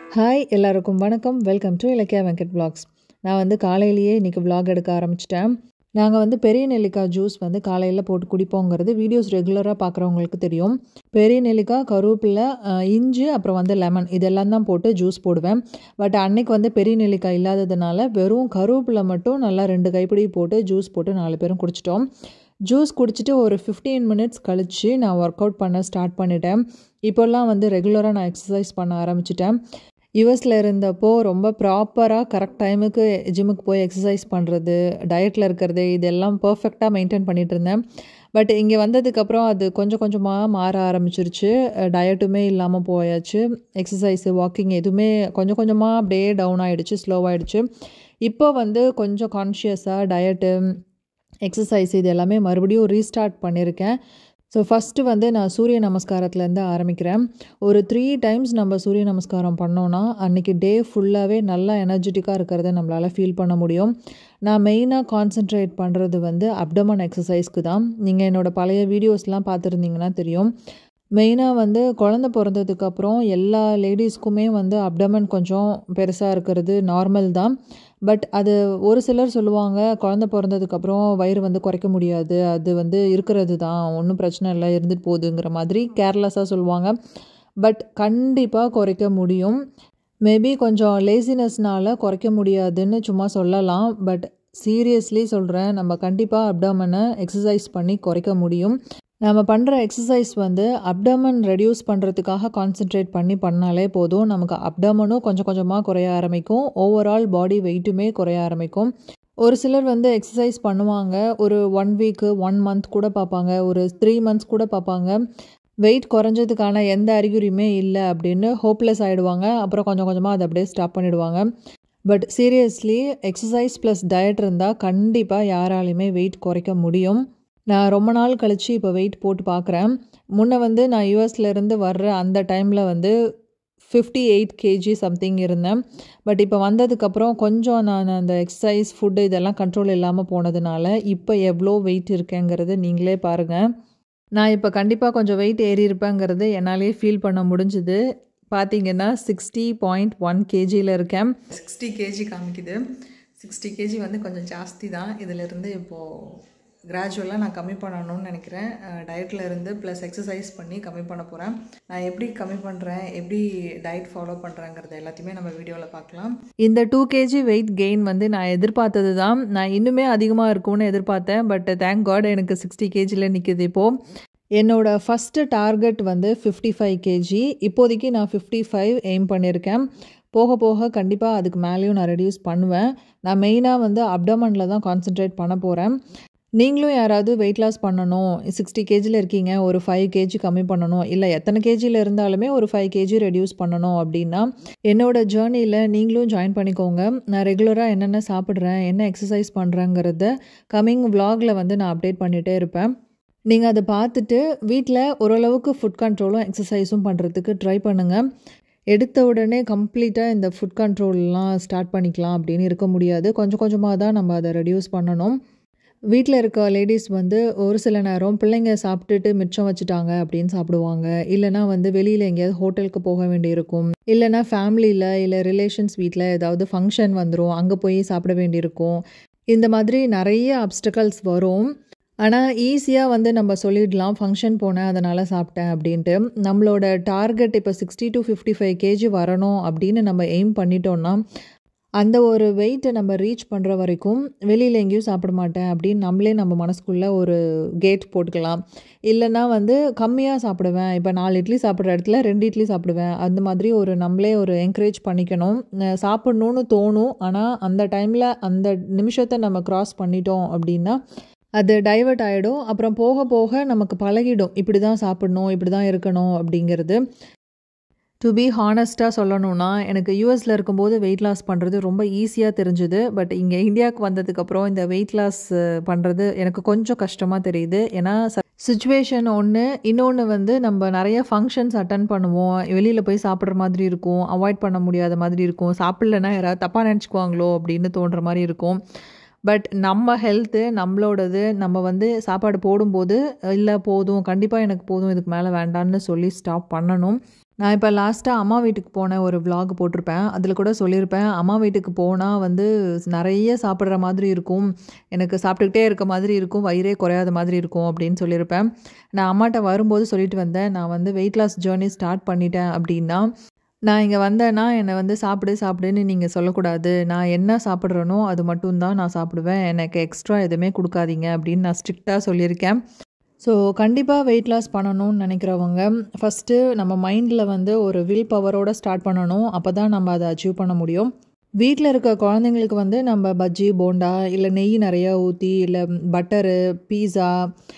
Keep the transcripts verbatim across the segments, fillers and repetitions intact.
Hi எல்லாருக்கும் வணக்கம். Welcome to ElakkiyaVenkat vlogs. நான் வந்து காலையிலேயே இன்றைக்கி vlog எடுக்க ஆரம்பிச்சிட்டேன். நாங்கள் வந்து பெரிய நெல்லிக்காய் ஜூஸ் வந்து காலையில் போட்டு குடிப்போங்கிறது வீடியோஸ் ரெகுலராக பார்க்குறவங்களுக்கு தெரியும். பெரிய நெல்லிக்காய், கருவேப்பிலை, இஞ்சி, அப்புறம் வந்து லெமன் இதெல்லாம் தான் போட்டு ஜூஸ் போடுவேன். பட் அன்னைக்கு வந்து பெரிய நெல்லிக்காய் இல்லாததுனால வெறும் கருவேப்பிலை மட்டும் நல்லா ரெண்டு கைப்பிடி போட்டு ஜூஸ் போட்டு நாலு பேரும் குடிச்சிட்டோம். ஜூஸ் குடிச்சிட்டு ஒரு ஃபிஃப்டீன் மினிட்ஸ் கழித்து நான் ஒர்க் அவுட் பண்ண ஸ்டார்ட் பண்ணிட்டேன். இப்போல்லாம் வந்து ரெகுலராக நான் எக்ஸசைஸ் பண்ண ஆரம்பிச்சிட்டேன். யூஎஸில் இருந்தப்போ ரொம்ப ப்ராப்பராக கரெக்ட் டைமுக்கு ஜிம்முக்கு போய் எக்ஸசைஸ் பண்ணுறது, டயட்டில் இருக்கிறது இதெல்லாம் பர்ஃபெக்டாக மெயின்டைன் பண்ணிகிட்டு இருந்தேன். பட் இங்கே வந்ததுக்கப்புறம் அது கொஞ்சம் கொஞ்சமாக மாற ஆரம்பிச்சிருச்சு. டயட்டுமே இல்லாமல் போயாச்சு. எக்ஸசைஸு, வாக்கிங் எதுவுமே கொஞ்சம் கொஞ்சமாக அப்படியே டவுன் ஆகிடுச்சு, ஸ்லோவாகிடுச்சு. இப்போ வந்து கொஞ்சம் கான்ஷியஸாக டயட்டு, எக்ஸசைஸ் இது எல்லாமே மறுபடியும் ரீஸ்டார்ட் பண்ணியிருக்கேன். ஸோ ஃபஸ்ட்டு வந்து நான் சூரிய நமஸ்காரத்துலேருந்து ஆரம்பிக்கிறேன். ஒரு த்ரீ டைம்ஸ் நம்ம சூரிய நமஸ்காரம் பண்ணோன்னா அன்றைக்கி டே ஃபுல்லாகவே நல்லா எனர்ஜெட்டிக்காக இருக்கிறத நம்மளால் ஃபீல் பண்ண முடியும். நான் மெயினாக கான்சென்ட்ரேட் பண்ணுறது வந்து அப்டமன் எக்ஸசைஸ்க்கு தான். நீங்கள் என்னோடய பழைய வீடியோஸ்லாம் பார்த்துருந்தீங்கன்னா தெரியும். மெயினாக வந்து குழந்த பிறந்ததுக்கப்புறம் எல்லா லேடிஸ்க்குமே வந்து அப்டமன் கொஞ்சம் பெருசாக இருக்கிறது நார்மல் தான். பட் அது ஒரு சிலர் சொல்லுவாங்க, குழந்த பிறந்ததுக்கப்புறம் வயிறு வந்து குறைக்க முடியாது, அது வந்து இருக்கிறது தான், ஒன்றும் பிரச்சனை இல்லை, இருந்துட்டு போகுதுங்கிற மாதிரி கேர்லெஸ்ஸாக சொல்லுவாங்க. பட் கண்டிப்பாக குறைக்க முடியும். மேபி கொஞ்சம் லேசினஸ்னால் குறைக்க முடியாதுன்னு சும்மா சொல்லலாம். பட் சீரியஸ்லி சொல்கிறேன், நம்ம கண்டிப்பாக அப்டமனை எக்ஸசைஸ் பண்ணி குறைக்க முடியும். நம்ம பண்ணுற எக்ஸசைஸ் வந்து அப்டமன் ரெடியூஸ் பண்ணுறதுக்காக கான்சென்ட்ரேட் பண்ணி பண்ணாலே போதும். நமக்கு அப்டமனும் கொஞ்சம் கொஞ்சமாக குறைய ஆரம்பிக்கும், ஓவரால் பாடி வெயிட்டுமே குறைய ஆரம்பிக்கும். ஒரு சிலர் வந்து எக்ஸசைஸ் பண்ணுவாங்க, ஒரு ஒன் வீக்கு ஒன் மந்த் கூட பார்ப்பாங்க, ஒரு த்ரீ மந்த்ஸ் கூட பார்ப்பாங்க. வெயிட் குறைஞ்சதுக்கான எந்த அறிகுறியுமே இல்லை அப்படின்னு ஹோப்லெஸ் ஆகிடுவாங்க. அப்புறம் கொஞ்சம் கொஞ்சமாக அதை அப்படியே ஸ்டாப் பண்ணிவிடுவாங்க. But seriously exercise plus diet இருந்தால் கண்டிப்பாக யாராலையுமே வெயிட் குறைக்க முடியும். நான் ரொம்ப நாள் கழித்து இப்போ வெயிட் போட்டு பார்க்குறேன். முன்னே வந்து நான் யூஎஸ்லேருந்து வர்ற அந்த டைமில் வந்து ஃபிஃப்டி எயிட் கேஜி சம்திங் இருந்தேன். பட் இப்போ வந்ததுக்கப்புறம் கொஞ்சம் நான் அந்த எக்ஸசைஸ், ஃபுட்டு இதெல்லாம் கண்ட்ரோல் இல்லாமல் போனதுனால இப்போ எவ்வளோ வெயிட் இருக்கேங்கிறது நீங்களே பாருங்கள். நான் இப்போ கண்டிப்பாக கொஞ்சம் வெயிட் ஏறி இருப்பேங்கிறது என்னாலே ஃபீல் பண்ண முடிஞ்சுது. பார்த்தீங்கன்னா சிக்ஸ்டி பாயிண்ட் ஒன் கேஜியில் இருக்கேன். சிக்ஸ்டி கேஜி காமிக்குது. சிக்ஸ்டி கேஜி வந்து கொஞ்சம் ஜாஸ்தி தான். இதிலிருந்து இப்போது கிராஜுவலாக நான் கம்மி பண்ணணும்னு நினைக்கிறேன். டயட்டில் இருந்து ப்ளஸ் எக்ஸசைஸ் பண்ணி கம்மி பண்ண போகிறேன். நான் எப்படி கம்மி பண்ணுறேன், எப்படி டயட் ஃபாலோ பண்ணுறேங்கிறது எல்லாத்தையுமே நம்ம வீடியோவில் பார்க்கலாம். இந்த டூ கேஜி வெயிட் கெயின் வந்து நான் எதிர்பார்த்தது தான். நான் இன்னுமே அதிகமாக இருக்கும்னு எதிர்பார்த்தேன். பட் தேங்க் காட் எனக்கு சிக்ஸ்டி கேஜியில் நிற்குது. இப்போது என்னோடய ஃபஸ்ட்டு டார்கெட் வந்து ஃபிஃப்டி ஃபைவ் கேஜி. இப்போதைக்கு நான் ஃபிஃப்டி ஃபைவ் எய்ம் பண்ணியிருக்கேன். போக போக கண்டிப்பாக அதுக்கு மேலேயும் நான் ரெடியூஸ் பண்ணுவேன். நான் மெயினாக வந்து அப்டமனில் தான் கான்சென்ட்ரேட் பண்ண போகிறேன். நீங்களும் யாராவது வெயிட் லாஸ் பண்ணணும், சிக்ஸ்டி கேஜியில் இருக்கீங்க, ஒரு ஃபைவ் கேஜி கம்மி பண்ணணும், இல்லை எத்தனை கேஜியில் இருந்தாலுமே ஒரு ஃபைவ் கேஜி ரெடியூஸ் பண்ணணும் அப்படின்னா என்னோடய ஜேர்னியில் நீங்களும் ஜாயின் பண்ணிக்கோங்க. நான் ரெகுலராக என்னென்ன சாப்பிட்றேன், என்ன எக்ஸசைஸ் பண்ணுறேங்கிறத கம்மிங் விலாகில் வந்து நான் அப்டேட் பண்ணிகிட்டே இருப்பேன். நீங்கள் அதை பார்த்துட்டு வீட்டில் ஓரளவுக்கு ஃபுட் கண்ட்ரோலும் எக்ஸசைஸும் பண்ணுறதுக்கு ட்ரை பண்ணுங்கள். எடுத்த உடனே கம்ப்ளீட்டாக இந்த ஃபுட் கண்ட்ரோல்லாம் ஸ்டார்ட் பண்ணிக்கலாம் அப்படின்னு இருக்க முடியாது. கொஞ்சம் கொஞ்சமாக தான் நம்ம அதை ரெடியூஸ் பண்ணணும். வீட்டில் இருக்க லேடிஸ் வந்து ஒரு சில நேரம் பிள்ளைங்க சாப்பிட்டுட்டு மிச்சம் வச்சுட்டாங்க அப்படின்னு சாப்பிடுவாங்க. இல்லைனா வந்து வெளியில் எங்கேயாவது ஹோட்டலுக்கு போக வேண்டியிருக்கும், இல்லைனா ஃபேமிலியில் இல்லை ரிலேஷன்ஸ் வீட்டில் ஏதாவது ஃபங்க்ஷன் வந்துடும், அங்கே போய் சாப்பிட வேண்டியிருக்கும். இந்த மாதிரி நிறைய அப்டக்கல்ஸ் வரும். ஆனால் ஈஸியாக வந்து நம்ம சொல்லிடலாம், ஃபங்க்ஷன் போனேன் அதனால் சாப்பிட்டேன் அப்படின்ட்டு. நம்மளோட டார்கெட் இப்போ sixty to fifty five KG வரணும் அப்படின்னு நம்ம எய்ம் பண்ணிட்டோன்னா அந்த ஒரு வெயிட்டை நம்ம ரீச் பண்ணுற வரைக்கும் வெளியில் எங்கேயும் சாப்பிட மாட்டேன் அப்படின்னு நம்மளே நம்ம மனசுக்குள்ளே ஒரு கேட் போட்டுக்கலாம். இல்லைனா வந்து கம்மியாக சாப்பிடுவேன், இப்போ நாலு இட்லி சாப்பிட்ற இடத்துல ரெண்டு இட்லி சாப்பிடுவேன், அந்த மாதிரி ஒரு நம்மளே ஒரு என்கரேஜ் பண்ணிக்கணும். சாப்பிட்ணுன்னு தோணும், ஆனால் அந்த டைமில் அந்த நிமிஷத்தை நம்ம க்ராஸ் பண்ணிட்டோம் அப்படின்னா அது டைவர்ட் ஆகிடும். அப்புறம் போக போக நமக்கு பழகிடும், இப்படி தான் சாப்பிட்ணும், இப்படி தான் இருக்கணும் அப்படிங்கிறது. டு பி ஹானஸ்ட்டாக சொல்லணும்னா எனக்கு யூஎஸில் இருக்கும்போது வெயிட் லாஸ் பண்ணுறது ரொம்ப ஈஸியாக தெரிஞ்சுது. பட் இங்கே இந்தியாவுக்கு வந்ததுக்கப்புறம் இந்த வெயிட் லாஸ் பண்ணுறது எனக்கு கொஞ்சம் கஷ்டமாக தெரியுது. ஏன்னா சிச்சுவேஷன் ஒன்று, இன்னொன்று வந்து நம்ம நிறைய ஃபங்க்ஷன்ஸ் அட்டன் பண்ணுவோம், வெளியில் போய் சாப்பிட்ற மாதிரி இருக்கும், அவாய்ட் பண்ண முடியாத மாதிரி இருக்கும், சாப்பிட்லன்னா யாராவது தப்பாக நினச்சிக்குவாங்களோ அப்படின்னு தோன்ற மாதிரி இருக்கும். பட் நம்ம ஹெல்த்து நம்மளோடது நம்ம வந்து சாப்பாடு போடும்போது இல்லை போதும் கண்டிப்பாக எனக்கு போதும் இதுக்கு மேலே வேண்டான்னு சொல்லி ஸ்டாப் பண்ணணும். நான் இப்போ லாஸ்ட்டாக அம்மா வீட்டுக்கு போன ஒரு விலாக் போட்டிருப்பேன். அதில் கூட சொல்லியிருப்பேன், அம்மா வீட்டுக்கு போனால் வந்து நிறைய சாப்பிட்ற மாதிரி இருக்கும், எனக்கு சாப்பிட்டுக்கிட்டே இருக்க மாதிரி இருக்கும், வயிறே குறையாத மாதிரி இருக்கும் அப்படின்னு சொல்லியிருப்பேன். நான் அம்மாட்ட வரும்போது சொல்லிட்டு வந்தேன், நான் வந்து வெயிட் லாஸ் ஜேர்னி ஸ்டார்ட் பண்ணிட்டேன் அப்படின்னா நான் இங்கே வந்தேன்னா என்னை வந்து சாப்பிடு சாப்பிடுன்னு நீங்கள் சொல்லக்கூடாது, நான் என்ன சாப்பிட்றேனோ அது மட்டும்தான் நான் சாப்பிடுவேன், எனக்கு எக்ஸ்ட்ரா எதுவுமே கொடுக்காதீங்க அப்படின்னு நான் ஸ்ட்ரிக்டாக சொல்லியிருக்கேன். ஸோ கண்டிப்பாக வெயிட் லாஸ் பண்ணணும்னு நினைக்கிறவங்க ஃபஸ்ட்டு நம்ம மைண்டில் வந்து ஒரு வில் பவரோடு ஸ்டார்ட் பண்ணணும். அப்போ தான் நம்ம அதை அச்சீவ் பண்ண முடியும். வீட்டில் இருக்க குழந்தைங்களுக்கு வந்து நம்ம பஜ்ஜி போண்டா இல்லை நெய் நிறையா ஊற்றி இல்லை பட்டரு பீஸா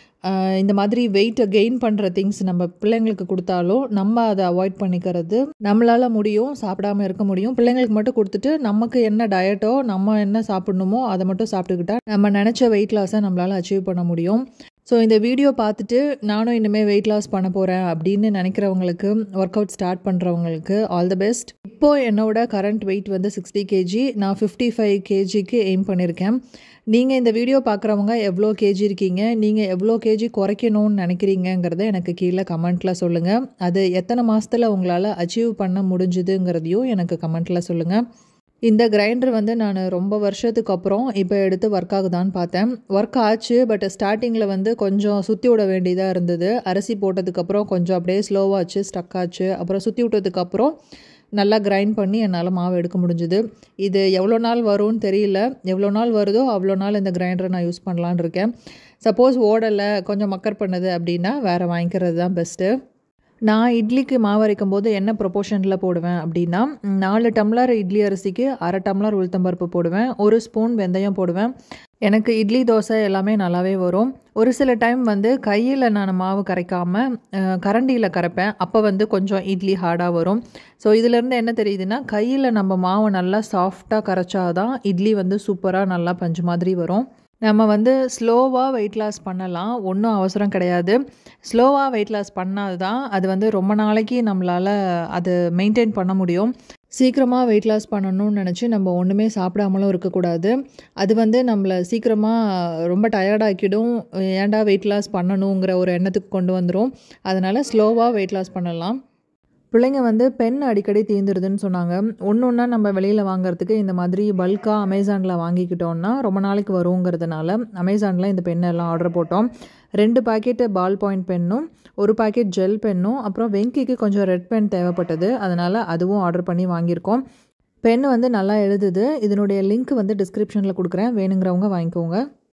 இந்த மாதிரி வெயிட்டை கெயின் பண்ணுற திங்ஸ் நம்ம பிள்ளைங்களுக்கு கொடுத்தாலும் நம்ம அதை அவாய்ட் பண்ணிக்கிறது நம்மளால் முடியும். சாப்பிடாமல் இருக்க முடியும். பிள்ளைங்களுக்கு மட்டும் கொடுத்துட்டு நமக்கு என்ன டயட்டோ நம்ம என்ன சாப்பிட்ணுமோ அதை மட்டும் சாப்பிட்டுக்கிட்டா நம்ம நினச்ச வெயிட் லாஸை நம்மளால் அச்சீவ் பண்ண முடியும். ஸோ இந்த வீடியோ பார்த்துட்டு நானும் இனிமேல் வெயிட் லாஸ் பண்ண போகிறேன் அப்படின்னு நினைக்கிறவங்களுக்கு, ஒர்க் அவுட் ஸ்டார்ட் பண்ணுறவங்களுக்கு ஆல் த பெஸ்ட். இப்போது என்னோட கரண்ட் வெயிட் வந்து சிக்ஸ்டி கேஜி, நான் ஃபிஃப்டி ஃபைவ் கேஜிக்கு எய்ம் பண்ணியிருக்கேன். நீங்கள் இந்த வீடியோ பார்க்குறவங்க எவ்வளோ கேஜி இருக்கீங்க, நீங்கள் எவ்வளோ கேஜி குறைக்கணும்னு நினைக்கிறீங்கிறத எனக்கு கீழே கமெண்ட்டில் சொல்லுங்கள். அது எத்தனை மாதத்தில் உங்களால் அச்சீவ் பண்ண முடிஞ்சுதுங்கிறதையும் எனக்கு கமெண்ட்டில் சொல்லுங்கள். இந்த கிரைண்டர் வந்து நான் ரொம்ப வருஷத்துக்கு அப்புறம் இப்போ எடுத்து ஒர்க் ஆகுதான்னு பார்த்தேன். ஒர்க் ஆச்சு, பட் ஸ்டார்டிங்கில் வந்து கொஞ்சம் சுற்றி விட வேண்டியதாக இருந்தது. அரிசி போட்டதுக்கப்புறம் கொஞ்சம் அப்படியே ஸ்லோவாச்சு, ஸ்டக் ஆச்சு. அப்புறம் சுற்றி விட்டதுக்கப்புறம் நல்லா கிரைண்ட் பண்ணி என்னால் மாவு எடுக்க முடிஞ்சுது. இது எவ்வளோ நாள் வரும்னு தெரியல. எவ்வளோ நாள் வருதோ அவ்வளோ நாள் இந்த கிரைண்டரை நான் யூஸ் பண்ணலான்னு இருக்கேன். சப்போஸ் ஓடலை, கொஞ்சம் மக்கர் பண்ணுது அப்படின்னா வேறு வாங்கிக்கிறது தான் பெஸ்ட்டு. நான் இட்லிக்கு மாவு அரைக்கும் போது என்ன ப்ரொபோர்ஷனில் போடுவேன் அப்படின்னா, நாலு டம்ளர் இட்லி அரிசிக்கு அரை டம்ளர் உளுத்தம்பருப்பு போடுவேன், ஒரு ஸ்பூன் வெந்தயம் போடுவேன். எனக்கு இட்லி தோசை எல்லாமே நல்லாவே வரும். ஒரு சில டைம் வந்து கையில் நான் மாவு கரைக்காமல் கரண்டியில் கரைப்பேன். அப்போ வந்து கொஞ்சம் இட்லி ஹார்டாக வரும். ஸோ இதிலேருந்து என்ன தெரியுதுன்னா, கையில் நம்ம மாவு நல்லா சாஃப்டாக கரைச்சாதான் இட்லி வந்து சூப்பராக நல்லா பஞ்சு மாதிரி வரும். நம்ம வந்து ஸ்லோவாக வெயிட் லாஸ் பண்ணலாம், ஒன்றும் அவசரம் கிடையாது. ஸ்லோவாக வெயிட் லாஸ் பண்ணாது தான் அது வந்து ரொம்ப நாளைக்கு நம்மளால் அது மெயின்டைன் பண்ண முடியும். சீக்கிரமாக வெயிட் லாஸ் பண்ணணும்னு நினச்சி நம்ம ஒன்றுமே சாப்பிடாமலும் இருக்கக்கூடாது. அது வந்து நம்மளை சீக்கிரமாக ரொம்ப டயர்டாக்கிடும். ஏன்டா வெயிட் லாஸ் பண்ணணுங்கிற ஒரு எண்ணத்துக்கு கொண்டு வந்துடும். அதனால் ஸ்லோவாக வெயிட் லாஸ் பண்ணலாம். பிள்ளைங்க வந்து பென் அடிக்கடி தீந்துடுதுன்னு சொன்னாங்க. ஒன்று ஒன்றா நம்ம வெளியில் வாங்குறதுக்கு இந்த மாதிரி பல்காக அமேசானில் வாங்கிக்கிட்டோன்னா ரொம்ப நாளைக்கு வருங்கிறதுனால அமேசானில் இந்த பெண்ணெல்லாம் ஆர்டர் போட்டோம். ரெண்டு பாக்கெட்டு பால் பாயிண்ட் பென்னும் ஒரு பாக்கெட் ஜெல் பென்னும் அப்புறம் வெங்கிக்கு கொஞ்சம் ரெட் பென் தேவைப்பட்டது, அதனால் அதுவும் ஆர்டர் பண்ணி வாங்கியிருக்கோம். பென் வந்து நல்லா எழுதுது. இதனுடைய லிங்க் வந்து டிஸ்கிரிப்ஷனில் கொடுக்குறேன், வேணுங்கிறவங்க வாங்கிக்கோங்க.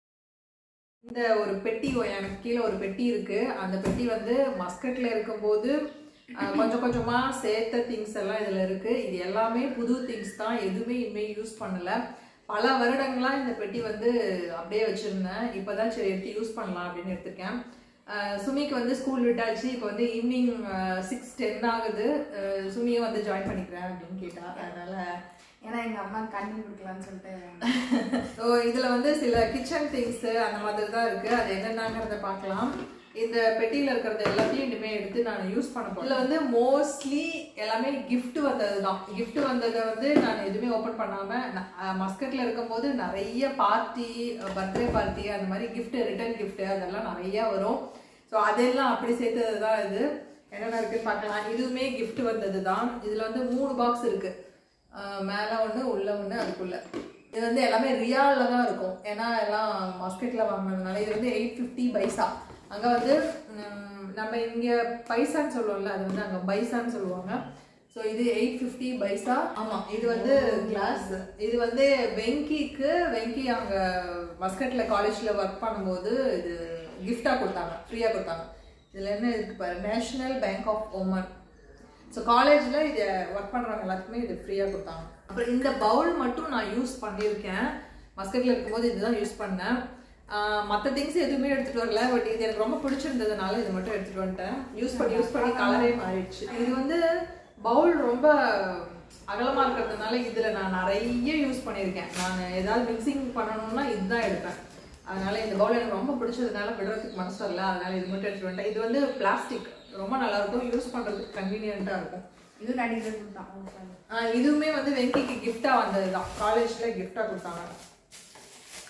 இந்த ஒரு பெட்டி எனக்கு கீழே ஒரு பெட்டி இருக்குது. அந்த பெட்டி வந்து மஸ்கட்டில் இருக்கும்போது கொஞ்சம் கொஞ்சமாக சேர்த்த திங்ஸ் எல்லாம் இதில் இருக்குது. இது எல்லாமே புது திங்ஸ் தான், எதுவுமே இனிமேல் யூஸ் பண்ணலை. பல வருடங்களாக இந்த பெட்டி வந்து அப்படியே வச்சுருந்தேன். இப்போ தான் சரி எடுத்து யூஸ் பண்ணலாம் அப்படின்னு எடுத்துருக்கேன். சுமிக்கு வந்து ஸ்கூல் விட்டாச்சு. இப்போ வந்து ஈவினிங் சிக்ஸ் டென் ஆகுது. சுமியை வந்து ஜாயின் பண்ணிக்கிறேன் அப்படின்னு கேட்டா. அதனால் ஏன்னா எங்கள் அம்மா கண்ணு கொடுக்கலான்னு சொல்லிட்டு ஸோ இதில் வந்து சில கிச்சன் திங்ஸு அந்த மாதிரி தான் இருக்குது. அது என்னென்னாங்கிறத பார்க்கலாம். இந்த பெட்டியில் இருக்கிறது எல்லாத்தையும் இனிமேல் எடுத்து நான் யூஸ் பண்ண போகிறேன். இதில் வந்து மோஸ்ட்லி எல்லாமே கிஃப்ட் வந்தது தான். கிஃப்ட் வந்ததை வந்து நான் எதுவுமே ஓப்பன் பண்ணாமல் மஸ்கட்டில் இருக்கும்போது நிறைய பார்ட்டி, பர்த்டே பார்ட்டி அந்த மாதிரி கிஃப்ட்டு, ரிட்டர்ன் கிஃப்ட்டு அதெல்லாம் நிறையா வரும். ஸோ அதெல்லாம் அப்படி சேர்த்தது தான் இது. என்னென்ன இருக்குன்னு பார்க்கலாம். இதுவுமே கிஃப்ட் வந்தது தான். இதில் வந்து மூணு பாக்ஸ் இருக்குது. மேலே ஒன்று, உள்ளே ஒன்று, அதுக்குள்ளே. இது வந்து எல்லாமே ரியாலில் தான் இருக்கும். ஏன்னா எல்லாம் மஸ்கட்டில் வாங்கினதுனால. இது வந்து எயிட் ஃபிஃப்டி பைசா. அங்கே வந்து நம்ம இங்கே பைசான்னு சொல்லுவோம்ல, அது வந்து அங்கே பைசான்னு சொல்லுவாங்க. ஸோ இது எயிட் ஃபிஃப்டி பைசா. ஆமாம், இது வந்து கிளாஸ். இது வந்து வெங்கிக்கு வெங்கி அங்கே மஸ்கட்டில் காலேஜில் ஒர்க் பண்ணும்போது இது கிஃப்டாக கொடுத்தாங்க, ஃப்ரீயாக கொடுத்தாங்க. இதில் என்ன இருக்குது பாரு, national bank of Oman. So காலேஜில் இதை ஒர்க் பண்ணுறவங்க எல்லாத்துக்குமே இது ஃப்ரீயாக கொடுத்தாங்க. அப்புறம் இந்த பவுல் மட்டும் நான் யூஸ் பண்ணியிருக்கேன். மஸ்கட்டில் இருக்கும்போது இதுதான் யூஸ் பண்ணேன். மற்ற திங்ஸ் எதுவுமே எடுத்துகிட்டு வரல. பட் இது எனக்கு ரொம்ப பிடிச்சிருந்ததுனால இது மட்டும் எடுத்துகிட்டு வந்துட்டேன். யூஸ் பண்ணி யூஸ் பண்ணி கலரே மாறிடுச்சு. இது வந்து பவுல் ரொம்ப அகலமாக இருக்கிறதுனால இதில் நான் நிறைய யூஸ் பண்ணியிருக்கேன். நான் ஏதாவது மிக்சிங் பண்ணணும்னா இதுதான் எடுப்பேன். அதனால் இந்த பவுல் எனக்கு ரொம்ப பிடிச்சதுனால விடுறதுக்கு மனசு வரல. அதனால் இது மட்டும் எடுத்துகிட்டு வந்துட்டேன். இது வந்து பிளாஸ்டிக், ரொம்ப நல்லாயிருக்கும், யூஸ் பண்ணுறதுக்கு கன்வீனியண்ட்டாக இருக்கும். இது நடிக்கிறது தான். இதுவுமே வந்து வெங்கிக்கு கிஃப்டாக வந்தது தான், காலேஜில் கிஃப்டாக கொடுத்தாங்க.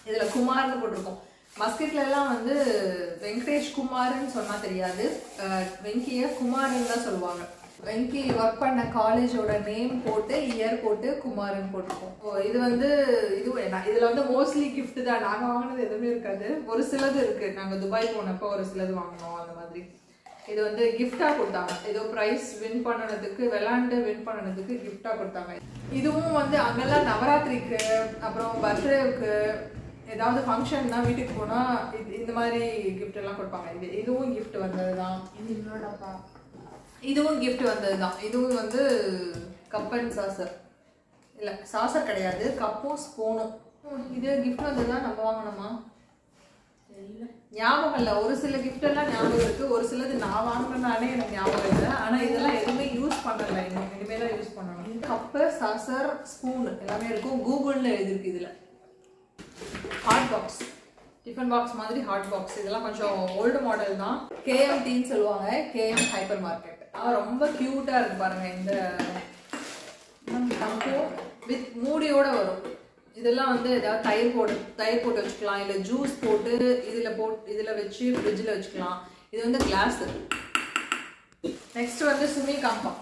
இதுல குமார்னு போட்டிருக்கோம். மஸ்கெட்ல எல்லாம் வந்து வெங்கடேஷ் குமார்னு சொன்னா தெரியாது, வெங்கிய குமார்னு தான் சொல்லுவாங்க. வெங்கி ஒர்க் பண்ண காலேஜோட நேம் போட்டு இயர் போட்டு குமார்னு போட்டிருக்கோம். இது வந்து இது இதுல வந்து மோஸ்ட்லி கிஃப்ட் தான். நாங்க வாங்கினது எதுவுமே இருக்காது, ஒரு சிலது இருக்கு. நாங்க துபாய் போனப்போ ஒரு சிலது வாங்கினோம் அந்த மாதிரி. இது வந்து கிஃப்டா கொடுத்தாங்க, ஏதோ பிரைஸ் வின் பண்ணனதுக்கு, விளாண்டு வின் பண்ணனதுக்கு கிஃப்டா கொடுத்தாங்க. இதுவும் வந்து அங்கெல்லாம் நவராத்திரிக்கு அப்புறம் பர்த்டேவுக்கு ஏதாவது ஃபங்க்ஷன்னா வீட்டுக்கு போனா இந்த மாதிரி கிஃப்ட் எல்லாம் கொடுப்பாங்க. இது இதுவும் கிஃப்ட் வந்ததுதான். இது இன்னொருப்பா, இதுவும் கிஃப்ட் வந்ததுதான். இதுவும் வந்து கப் அண்ட் சாசர், இல்லை சாசர் கிடையாது, கப்பும் ஸ்பூனும். இது கிஃப்ட் வந்ததுதான். நம்ம வாங்கணுமா இல்லை, ஞாபகம் இல்லை. ஒரு சில கிஃப்ட் எல்லாம் ஞாபகம் இருக்கு, ஒரு சிலது நான் வாங்கினாலே எனக்கு ஞாபகம் இல்லை. ஆனா இதெல்லாம் எதுவுமே யூஸ் பண்ணல, இன்னும் இனிமேல் தான் யூஸ் பண்ணணும். கப்பு, சாசர், ஸ்பூன் எல்லாமே இருக்கும். கூகுள்னு எழுதிருக்கு இதுல. ஹாட் பாக்ஸ், டிஃபன் பாக்ஸ் மாதிரி ஹாட் பாக்ஸ். இதெல்லாம் கொஞ்சம் ஓல்டு மாடல் தான். கேஎம்டின்னு சொல்லுவாங்க, கேஎம் ஹைப்பர் மார்க்கெட். ரொம்ப கியூட்டா இருக்கு பாருங்க. இந்த கப்பு வித் மூடியோட வரும். இதெல்லாம் வந்து ஏதாவது தயிர் போட்டு தயிர் போட்டு வச்சுக்கலாம், இல்லை ஜூஸ் போட்டு இதுல போட்டு இதுல வச்சு ஃப்ரிட்ஜில் வச்சுக்கலாம். இது வந்து கிளாஸ். நெக்ஸ்ட் வந்து சுமி காம்பா.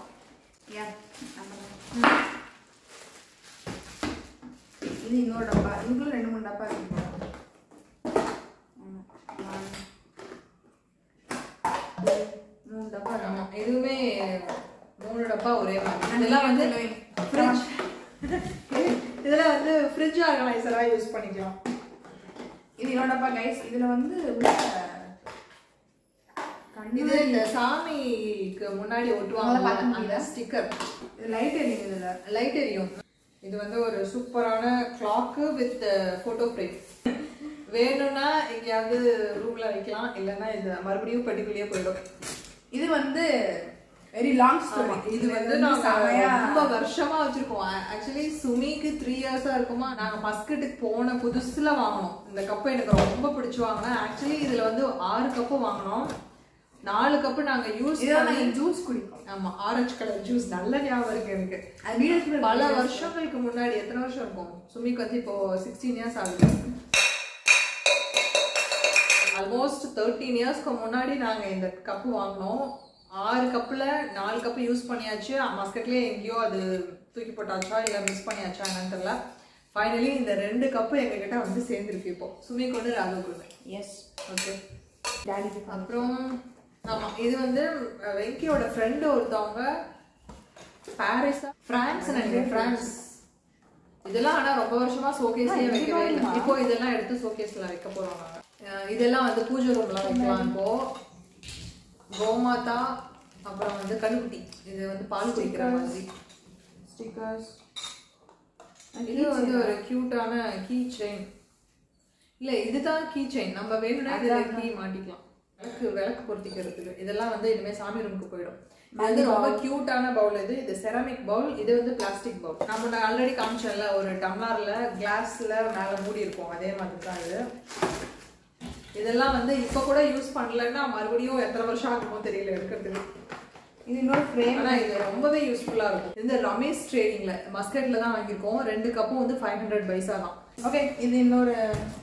இது இன்னொரு டப்பா. இதுக்குள்ள ரெண்டு மூணு டப்பா இருக்கு. மூணு டப்பா. ஆமா, இதுவுமே மூணு டப்பா ஒரே மாதிரி. இதெல்லாம் வந்து ஃப்ரிட்ஜ் இதெல்லாம் வந்து ஃப்ரிட்ஜ் ஆர்கனைசரா யூஸ் பண்ணிக்கலாம். இது இன்னொரு டப்பா கைஸ். இதுல வந்து இது இந்த சாமிக்கு முன்னாடி ஒட்டுவாங்க அந்த ஸ்டிக்கர். இது லைட் எரியும். இதுல லைட் எரியும். இது வந்து ஒரு சூப்பரான கிளாக்கு வித் போட்டோ ஃப்ரேம். வேணும்னா எங்கேயாவது ரூம்ல வைக்கலாம், இல்லைன்னா இது மறுபடியும் பெட்டிக்குள்ளேயே போயிடும். இது வந்து வெரி லாங் ஸ்டோரி. இது வந்து நாங்க ரொம்ப வருஷமா வச்சிருக்கோம். ஆக்சுவலி சுமிக்கு த்ரீ இயர்ஸா இருக்குமா. நாங்க மஸ்கெட்டுக்கு போன புதுசுல வாங்கினோம் இந்த கப்பு. எனக்கு ரொம்ப பிடிச்சு வாங்கினேன். ஆக்சுவலி இதுல வந்து ஆறு கப்பு வாங்கினோம். நாலு கப்பு நாங்க யூஸ் பண்ணி ஜூஸ் குடிப்போம். ஆமா, ஆரஞ்சு கலர் ஜூஸ். நல்ல ஞாபகம் இருக்கு எனக்கு. அது பல வருஷங்களுக்கு முன்னாடி. எத்தனை வருஷம் இருக்கும் சுமிக்கு வந்து? இப்போ சிக்ஸ்டீன் இயர்ஸ் ஆகுது. ஆல்மோஸ்ட் தேர்ட்டீன் இயர்ஸ்க்கு முன்னாடி நாங்க இந்த கப்பு வாங்கினோம். ஆறு கப்புல நாலு கப்பு யூஸ் பண்ணியாச்சு. மஸ்கட்லயே எங்கேயோ அது தூக்கி போட்டாச்சா இல்ல மிஸ் பண்ணியாச்சா என்னன்னு தெரியல. ஃபைனலி இந்த ரெண்டு கப்பு எங்க கிட்ட வந்து சேர்ந்துருக்கு இப்போ. சுமிக்கு ஒன்று, ராகுக்கு ஒன்று. Yes, okay. டாடிக்கு. அப்புறம் ஆமா, இது வந்து வெங்கியோட ஃப்ரெண்டு ஒருத்தவங்க பாரிஸ் பிரான்ஸ் நினைக்கிறேன், பிரான்ஸ். இதெல்லாம் ஆனா ரொம்ப வருஷமா ஷோகேஸ்லயே வைக்கவே இல்லை. இப்போ இதெல்லாம் எடுத்து ஷோகேஸ்ல வைக்க போறோம் நாங்க. இதெல்லாம் வந்து பூஜை ரூம்ல வைக்கலாம். இப்போ கோமாதா, அப்புறம் வந்து கண்ணுக்குட்டி. இது வந்து பால் குடிக்கிற மாதிரி ஸ்டிக்கர்ஸ். இது வந்து ஒரு கியூட்டான கீ செயின். இல்ல, இதுதான் கீ செயின். நம்ம வேணும்னா இதுல கீ மாட்டிக்கலாம். விளக்கு விளக்கு பொருத்திக்கிறதுக்கு. இதெல்லாம் வந்து இனிமே சாமி ரூமுக்கு போயிடும். இது வந்து ரொம்ப கியூட்டான பவுல். இது இது செராமிக் பவுல். இது வந்து பிளாஸ்டிக் பவுல். நம்ம ஆல்ரெடி காமிச்சோம்ல, ஒரு டம்ளர்ல கிளாஸ்ல மேல மூடி இருக்கும், அதே மாதிரி தான் இது. இதெல்லாம் வந்து இப்ப கூட யூஸ் பண்ணலன்னா மறுபடியும் எத்தனை வருஷம் ஆகுமோ தெரியல எடுக்கிறதுக்கு. இது இன்னொரு ஃப்ரேம். ஆனா இது ரொம்பவே யூஸ்ஃபுல்லா இருக்கும். இந்த ரமேஷ் ட்ரேடிங்ல மஸ்கட்ல தான் வாங்கியிருக்கோம். ரெண்டு கப்பும் வந்து ஃபைவ் ஹண்ட்ரட் பைசா தான். ஓகே, இது இன்னொரு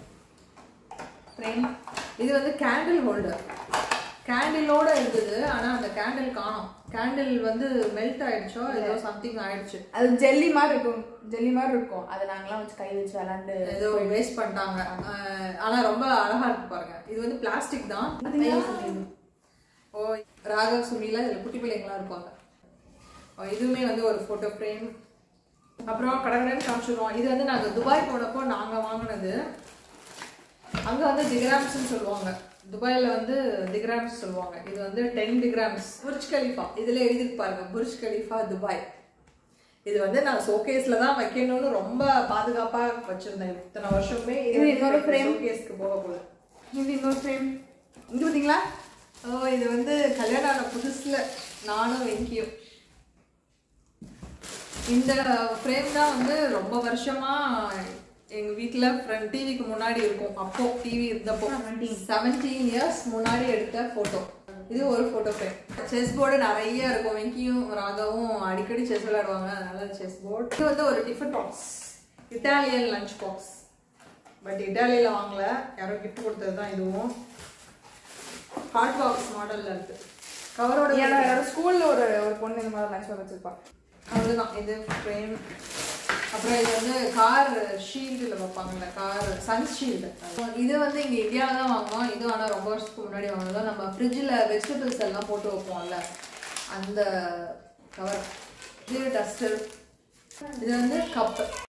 ஃப்ரேம். இது வந்து கேண்டில் ஹோல்டர். கேண்டிலோட இருந்தது, ஆனா அந்த கேண்டில் காணோம். கேண்டில் வந்து மெல்ட் ஆயிடுச்சோ ஏதோ சம்திங் ஆயிடுச்சு. அது ஜெல்லி மாதிரி இருக்கும், ஜெல்லி மாதிரி இருக்கும். அதை நாங்களாம் வச்சு கை வச்சு விளாண்டு ஏதோ வேஸ்ட் பண்ணிட்டாங்க. ஆனா ரொம்ப அழகா இருக்கு பாருங்க. இது வந்து பிளாஸ்டிக் தான். ஓ, ராகவ் சுமிலா இதுல குட்டி பிள்ளைங்களா இருப்பாங்க. இதுவுமே வந்து ஒரு போட்டோ ஃப்ரேம். அப்புறம் கடகடன்னு காமிச்சிடுவோம். இது வந்து நாங்க துபாய் போனப்போ நாங்க வாங்கினது. அங்க வந்து திகிராம்ஸ்ன்னு சொல்லுவாங்க. துபாயில வந்து திகிராம்ஸ் சொல்லுவாங்க. இது வந்து டென் திகிராம்ஸ். புர்ஜ் கலிஃபா இதுல எழுதிட்டு பாருங்க, புர்ஜ் கலிஃபா துபாய். இது வந்து நான் ஷோகேஸ்ல தான் வைக்கணும்னு ரொம்ப பாதுகாப்பா வச்சிருந்தேன் இத்தனை வருஷமே. இது இன்னொரு ஃப்ரேம் ஷோகேஸ்க்கு போக போகுது. இது இன்னொரு ஃப்ரேம். இங்க பாத்தீங்களா? ஓ, இது வந்து கல்யாணம் ஆன புதுசுல நானும் வெங்கியும். இந்த ஃப்ரேம் தான் வந்து ரொம்ப வருஷமா எங்க வீட்டுல ஃப்ரண்ட் டிவிக்கு முன்னாடி இருக்கும். அப்போ டிவி இருந்தப்போ செவன்டீன் இயர்ஸ் முன்னாடி எடுத்த போட்டோ. இது ஒரு போட்டோ ஃப்ரேம். செஸ் போர்டு நிறைய இருக்கும். வெங்கியும் ராகவும் அடிக்கடி செஸ் விளையாடுவாங்க, அதனால செஸ் போர்டு. இது வந்து ஒரு tiffin box, Italian lunch box. But இட்டாலியில் வாங்கல, யாரோ கிஃப்ட் கொடுத்தது தான் இதுவும். ஹாட் பாக்ஸ் மாடலில் இருக்குது. கவரோட யாரும் ஸ்கூலில் ஒரு ஒரு பொண்ணு இந்த மாதிரி லஞ்ச் பாக்ஸ் வச்சுருப்பாள். அவ்வளோதான். இது ஃப்ரேம். அப்புறம் இது வந்து கார் ஷீல்டில் வைப்பாங்கல்ல, கார் சன் ஷீல்டு. இது வந்து இங்கே இந்தியாவில் தான் வாங்குவோம். இது ஆனால் ரொம்ப வருஷத்துக்கு முன்னாடி வாங்கினதான். நம்ம ஃப்ரிட்ஜில் வெஜிடபிள்ஸ் எல்லாம் போட்டு வைப்போம்ல, அந்த கவர். இது டஸ்டர். இது வந்து கப்பு.